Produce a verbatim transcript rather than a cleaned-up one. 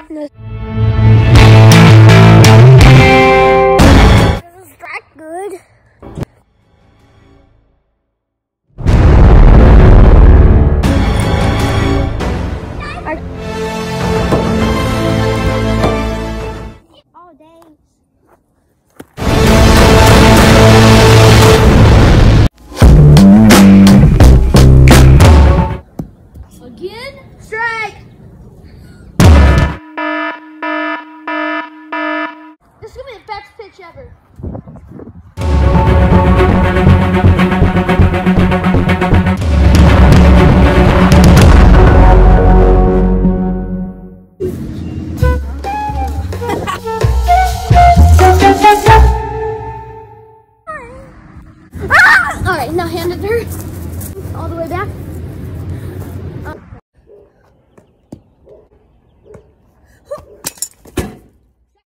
No. This is that good. All days. Again? Strike! This is gonna be the best pitch ever.